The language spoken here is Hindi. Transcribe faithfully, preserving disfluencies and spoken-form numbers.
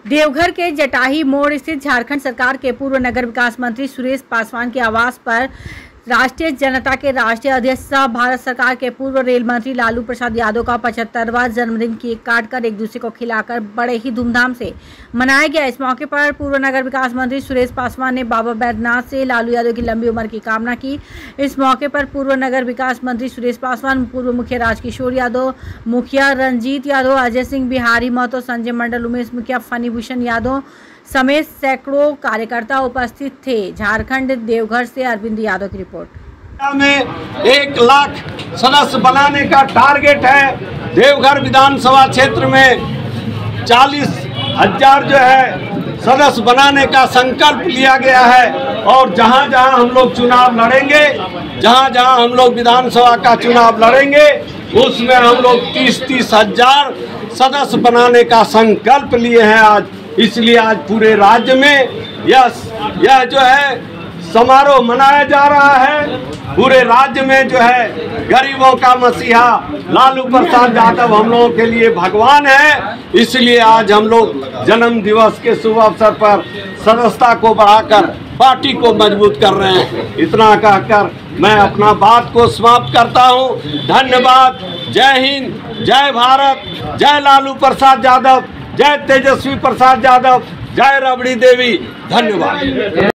देवघर के जटाही मोड़ स्थित झारखंड सरकार के पूर्व नगर विकास मंत्री सुरेश पासवान के आवास पर राष्ट्रीय जनता के राष्ट्रीय अध्यक्ष भारत सरकार के पूर्व रेल मंत्री लालू प्रसाद यादव का पचहत्तरवां जन्मदिन केक काटकर एक दूसरे को खिलाकर बड़े ही धूमधाम से मनाया गया। इस मौके पर पूर्व नगर विकास मंत्री सुरेश पासवान ने बाबा बैद्यनाथ से लालू यादव की लंबी उम्र की कामना की। इस मौके पर पूर्व नगर विकास मंत्री सुरेश पासवान, पूर्व मुखिया राजकिशोर यादव, मुखिया रंजीत यादव, अजय सिंह, बिहारी महतो, संजय मंडल, उमेश मुखिया, फनी भूषण यादव समेत सैकड़ों कार्यकर्ता उपस्थित थे। झारखंड देवघर से अरविंद यादव की रिपोर्ट। में एक लाख सदस्य बनाने का टारगेट है। देवघर विधानसभा क्षेत्र में चालीस हजार जो है सदस्य बनाने का संकल्प लिया गया है और जहां जहां हम लोग चुनाव लड़ेंगे, जहां जहां हम लोग विधानसभा का चुनाव लड़ेंगे, उसमें हम लोग तीस तीस हजार सदस्य बनाने का संकल्प लिए हैं आज। इसलिए आज पूरे राज्य में यह यह जो है समारोह मनाया जा रहा है। पूरे राज्य में जो है गरीबों का मसीहा लालू प्रसाद यादव हम लोगों के लिए भगवान है। इसलिए आज हम लोग जन्म दिवस के शुभ अवसर पर सदस्यता को बढ़ाकर पार्टी को मजबूत कर रहे हैं। इतना कहकर मैं अपना बात को समाप्त करता हूं। धन्यवाद। जय हिंद, जय भारत, जय लालू प्रसाद यादव, जय तेजस्वी प्रसाद यादव, जय रबड़ी देवी। धन्यवाद।